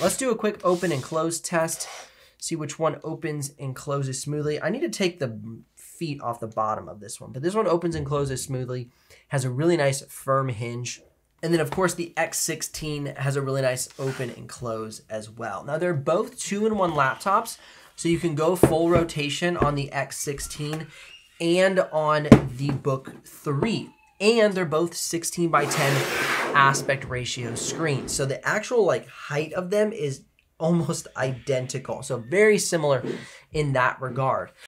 let's do a quick open and close test. See which one opens and closes smoothly. I need to take the feet off the bottom of this one, but this one opens and closes smoothly, has a really nice firm hinge. And then of course the X16 has a really nice open and close as well. Now they're both 2-in-1 laptops, so you can go full rotation on the X16 and on the Book 3. And they're both 16:10 aspect ratio screens. So the actual like height of them is almost identical. So very similar in that regard.